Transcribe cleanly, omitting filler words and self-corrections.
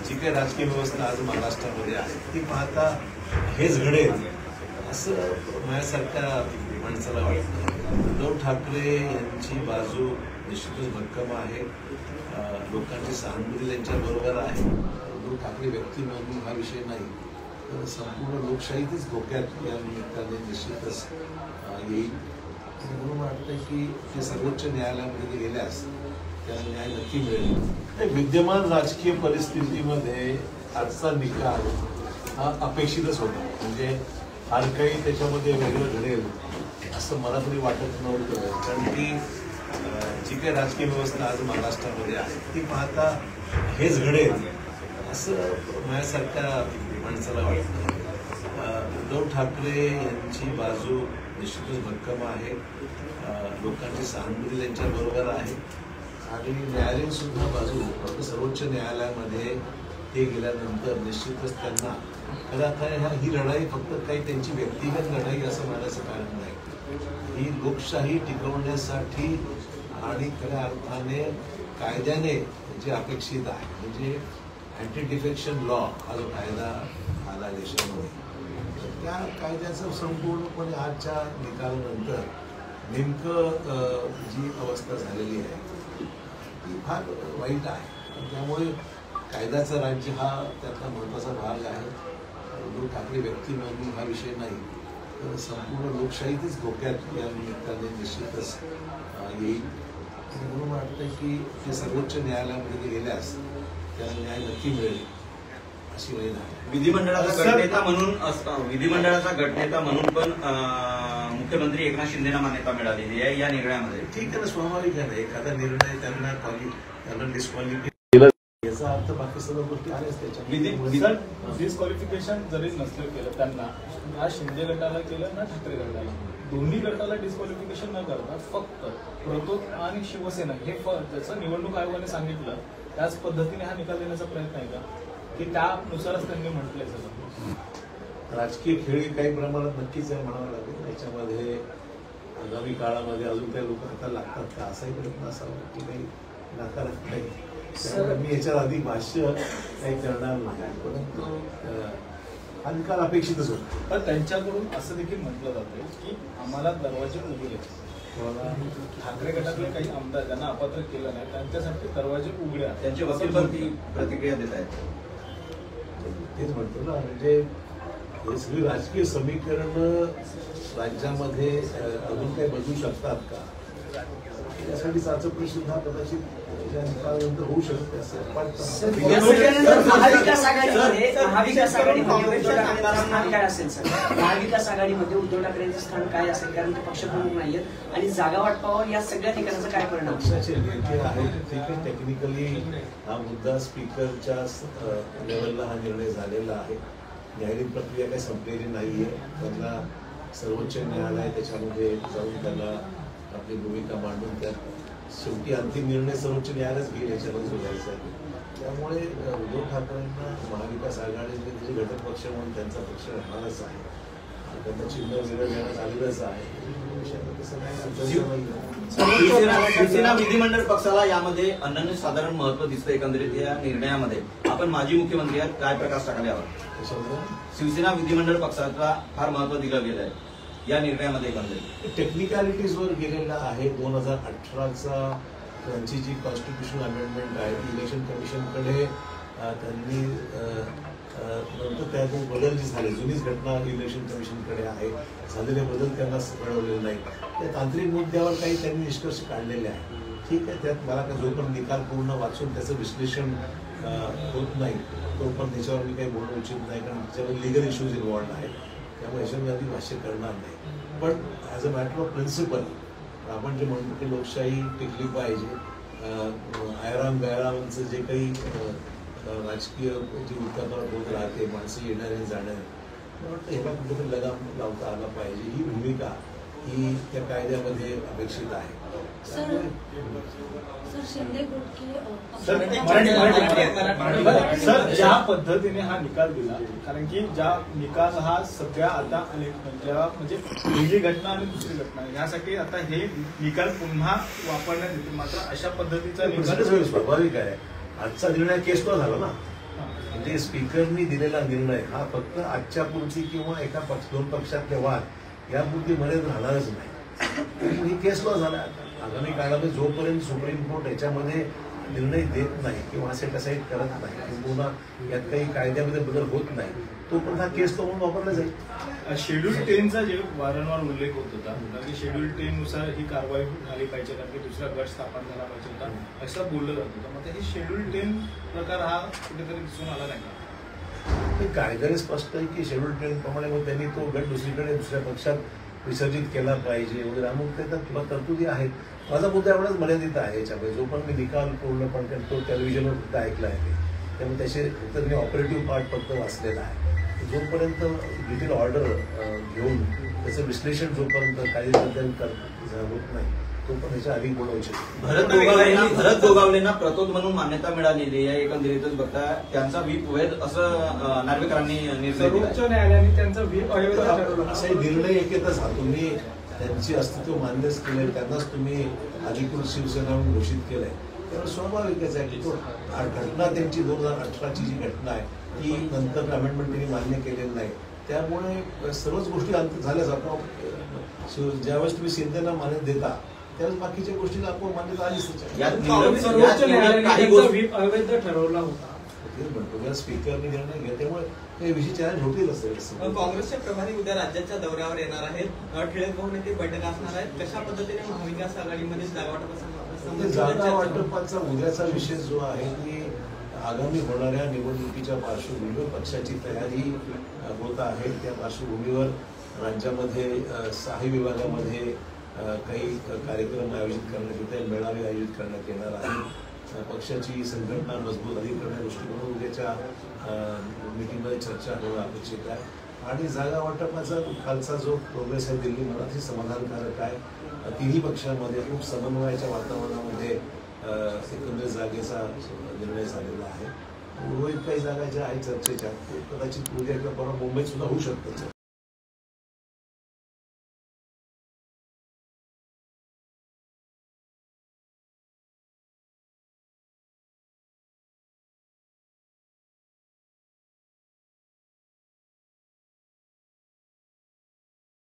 जी काही राजकीय व्यवस्था आज महाराष्ट्रामध्ये आहे ती पाहता हेच घडेल असं माझ्यासारख्या माणसाला वाटतं. उद्धव ठाकरे यांची बाजू निश्चितच भक्कम आहे. लोकांची सहानुभूती त्यांच्याबरोबर आहे. उद्धव ठाकरे व्यक्ती म्हणून हा विषय नाही, तर संपूर्ण लोकशाहीतच धोक्यात या निमित्ताने निश्चितच येईल. म्हणून वाटतं की ते सर्वोच्च न्यायालयामध्ये गेल्यास त्याला न्याय नक्की मिळेल. विद्यमान राजकीय परिस्थितीमध्ये आजचा निकाल हा अपेक्षितच होता. म्हणजे फार काही त्याच्यामध्ये वेगळं घडेल असं मला तरी वाटत नव्हतं. कारण की जी काही राजकीय व्यवस्था आज महाराष्ट्रामध्ये आहे ती पाहता हेच घडेल असं माझ्यासारख्या माणसाला वाटतं. उद्धव ठाकरे यांची बाजू निश्चितच भक्कम आहे. लोकांची सहानुभूती त्यांच्याबरोबर आहे आणि न्यायालयीन सुद्धा बाजू फक्त सर्वोच्च न्यायालयामध्ये ते गेल्यानंतर निश्चितच त्यांना खरं आता ही लढाई फक्त काही त्यांची व्यक्तिगत लढाई असं म्हणायचं कारण नाही. ही लोकशाही टिकवण्यासाठी आणि खऱ्या अर्थाने कायद्याने जे अपेक्षित आहे म्हणजे अँटी डिफेक्शन लॉ हा जो कायदा आला देशामध्ये, त्या कायद्याचं संपूर्णपणे आजच्या निकालानंतर नेमकं जी अवस्था झालेली आहे ती फार वाईट आहे. त्यामुळे कायद्याचं राज्य हा त्यातला महत्त्वाचा भाग आहे. उद्धव ठाकरे व्यक्ती म्हणून हा विषय नाही, तर संपूर्ण लोकशाहीतच धोक्यात या निमित्ताने निश्चितच येईल. म्हणून वाटतं की ते सर्वोच्च न्यायालयामध्ये गेल्यास त्याला न्याय नक्की मिळेल अशी वेळ आहे. विधिमंडळाचा गटनेता म्हणून पण मुख्यमंत्री एकनाथ शिंदेना मान्यता मिळालेली आहे या निर्णयामध्ये. ठीक आहे ना, स्वाभाविक आहे ना. एखादा निर्णय त्यांना डिस्क्वालिफाय केला याचा अर्थ बाकी सर्व गोष्टी आल्याच त्याच्यात. डिस्क्वालिफिकेशन जरी नसलं केलं त्यांना, ना शिंदे गटाला केलं ना ठाकरे गटाला, दोन्ही गटाला डिस्क्वालिफिकेशन न करता फक्त प्रतोद आणि शिवसेना हे त्याचं निवडणूक आयोगाने सांगितलं त्याच पद्धतीने हा निकाल देण्याचा प्रयत्न आहे का, की त्यानुसारच त्यांनी म्हटलंय सगळं. राजकीय खेळी काही प्रमाणात नक्कीच आहे म्हणावं लागेल. याच्यामध्ये आगामी काळामध्ये अजून काही लोक हाताला लागतात का असाही प्रयत्न असावा की काही नाकारत नाही. मी याच्यावर अधिक भाष्य काही करणार नाही, परंतु हा निकाल अपेक्षितच होता. पण त्यांच्याकडून असं देखील म्हटलं जातं की आम्हाला दरवाजे उघडे, ठाकरे गटातले काही आमदार ज्यांना अपात्र केलं नाही त्यांच्यासाठी दरवाजे उघडे आहेत. त्यांचे वकील पण ती प्रतिक्रिया देत आहेत. तेच म्हणतो ना, म्हणजे हे सगळी राजकीय समीकरण राज्यामध्ये अजून काही बदलू शकतात का यासाठी चाचपणी सुद्धा कदाचित निकालानंतर होऊ शकते असं वाटतं. महाविकास आघाडीमध्ये स्थान काय असेल सर? महाविकास आघाडीमध्ये उद्धव ठाकरेंचं स्थान काय असेल? कारण ते पक्षप्रमुख नाहीयेत आणि जागा वाटपावर या सगळ्या ठिकाणाचा काय परिणाम? पक्षाचे नेते आहेत ठीक आहे. टेक्निकली हा मुद्दा स्पीकरच्या लेवलला हा निर्णय झालेला आहे. न्यायालयीन प्रक्रिया काही संपलेली नाहीये. त्यांना सर्वोच्च न्यायालय त्याच्यामध्ये जाऊन त्यांना आपली भूमिका मांडून त्यात शेवटी अंतिम निर्णय सर्वोच्च न्यायालयच घेईल याच्यावर सुधारायचा आहे. त्यामुळे उद्धव ठाकरेंना महाविकास आघाडीचे घटक पक्ष म्हणून त्यांचा पक्ष राहणारच आहे. त्यांना चिन्ह वेगळं देण्यात आलेलंच आहे. शिवसेना विधिमंडळ पक्षाला यामध्ये अनन्यसाधारण महत्व दिसतं एकंदरीत या निर्णयामध्ये. आपण माजी मुख्यमंत्री आहात, काय प्रकाश टाकायला हवा? शिवसेना विधिमंडळ पक्षाला फार महत्व दिलं गेलं आहे या निर्णयामध्ये. एकंदरीत टेक्निकॅलिटीजवर गेलेला आहे. 2018चा त्यांची जी कॉन्स्टिट्यूशन अमेंडमेंट आहे ती इलेक्शन कमिशनकडे त्यांनी नंतर त्यातून बदल जे झाले, जुनीच घटना इलेक्शन कमिशनकडे आहे, झालेले बदल त्यांना कळवलेले नाही. त्या तांत्रिक मुद्द्यावर काही त्यांनी निष्कर्ष काढलेले आहे. ठीक आहे, त्यात मला काय जो पण निकाल पूर्ण वाचून त्याचं विश्लेषण होत नाही तो पण त्याच्यावर मी काही बोलणं उचित नाही, कारण त्याच्यावर लिगल इश्यूज इन्व्हॉल्ड आहेत. त्यामुळे याच्यावर आधी भाष्य करणार नाही. पण as a matter of principle आपण जे म्हणतो की लोकशाही टिकली पाहिजे, आयराम गैरामांचं जे काही राजकीय जी उतारपणात होत राहते, माणसं येणारे जाणारे, मला वाटतं ह्याला कुठेतरी लगाम लावता आला पाहिजे. ही भूमिका ही त्या कायद्यामध्ये अपेक्षित आहे. सर ज्या पद्धतीने हा निकाल दिला, कारण की ज्या निकाल हा सगळ्या आता म्हणजे पहिली घटना आणि दुसरी घटना यासाठी आता हे निकाल पुन्हा वापरण्यात येतील, मात्र अशा पद्धतीचा निकाल स्वाभाविक आहे. आजचा निर्णय केस तो झाला ना, म्हणजे स्पीकरनी दिलेला निर्णय हा फक्त आजच्या पुरती किंवा एका दोन पक्षातले वाद यापुरती मर्यादित राहणारच नाही. ही केस लॉ झाला. आगामी काळामध्ये जोपर्यंत सुप्रीम कोर्ट याच्यामध्ये निर्णय देत नाही किंवा असे डिसाईड करत नाही किंवा यात काही कायद्यामध्ये बदल होत नाही तोपर्यंत हा केस तो म्हणून वापरला जाईल. शेड्यूल 10चा जे वारंवार उल्लेख होत होता की शेड्यूल 10 नुसार ही कारवाई झाली पाहिजे कारण की दुसरा गट स्थापन झाला पाहिजे होता असं बोललं जात होतं. मग हे शेड्यूल 10 प्रकार हा कुठेतरी दिसून आला नाही का? कायद्याने स्पष्ट आहे की शेड्यूल 10 प्रमाणे मग त्यांनी तो गट दुसऱ्या पक्षात विसर्जित केला पाहिजे वगैरे अमुक ते तर तरतुदी आहेत. माझा मुद्दा एवढाच मर्यादित आहे याच्यामध्ये जो पण मी निकाल पूर्णपणे तो टेलिव्हिजनवर फक्त ऐकला आहे त्यामुळे त्याचे फक्त मी ऑपरेटिव्ह पार्ट फक्त वाचलेला आहे. जोपर्यंत डिटेल ऑर्डर घेऊन त्याचं विश्लेषण जोपर्यंत कायदेबद्दल होत नाही तोपर्यंत त्याच्या अधिक बोलवू शकतो. भरत गोगावलेंना प्रतोद म्हणून मान्यता मिळालेली आहे. एकंदरीतच बघता त्यांचा व्हीप वैध असं नार्वेकरांनी निर्णय सर्वोच्च न्यायालयाने त्यांचा व्हीप अवैध ठरवला. असा निर्णय येतच हा. तुम्ही त्यांची अस्तित्व मान्यच केले त्यांनाच तुम्ही अधिकृत शिवसेना म्हणून घोषित केलंय त्यामुळे स्वाभाविकच आहे की तो घटना त्यांची 2018ची जी घटना आहे ती नंतर अमेंडमेंट त्यांनी मान्य केलेली नाही त्यामुळे सर्वच गोष्टी अंत झाल्याच आपण ज्यावेळेस तुम्ही शिंदेना मान्यता देता त्यावेळेस बाकीच्या गोष्टीला आपण मान्यता आलीच. सर्वोच्च न्यायालयाने व्हीप अवैध ठरवला होता म्हणतो स्पीकरने निर्णय घ्या त्यामुळे हे विषय चॅलेंज होतील असेल. काँग्रेसचे प्रभारी उद्या राज्याच्या दौऱ्यावर येणार आहेत. टिळक भवन येथे बैठक असणार आहे. कशा पद्धतीने महाविकास आघाडीमध्ये जागा वाटपाचा उद्याचा विषय जो आहे की आगामी होणाऱ्या निवडणुकीच्या पार्श्वभूमीवर पक्षाची तयारी होत आहे. त्या पार्श्वभूमीवर राज्यामध्ये 6 विभागामध्ये काही कार्यक्रम आयोजित करण्यात येत आहेत. मेळावे आयोजित करण्यात येणार आहेत. पक्षाची संघटना मजबूत अधिक करण्या दृष्टिकोनातून उद्याच्या मीटिंगमध्ये चर्चा होणं अपेक्षित आहे. आणि जागा वाटपाचा खालचा जो प्रोग्रेस आहे दिल्ली मराठी समाधानकारक आहे. तिन्ही पक्षांमध्ये खूप समन्वयाच्या वातावरणामध्ये एकंदरीत जागेचा निर्णय झालेला आहे. उर्वरित काही जागा ज्या आहेत चर्चेच्या कदाचित उद्या किंवा परवा मुंबईत सुद्धा होऊ शकतात.